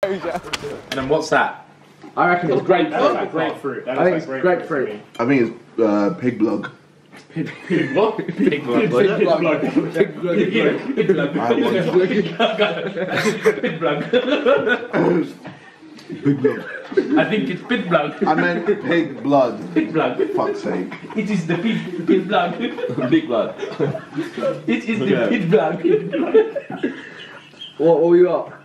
And then what's that? I reckon it's grapefruit. Grapefruit. I think it's grapefruit. I think it's Pigblug. Pig what? Pigblug. Pigblug. Pigblug. I think it's Pigblug. I meant pig blood. Pigblug. Fuck's sake. It is the Pigblug. Big blood. It is the Pigblug. What we got?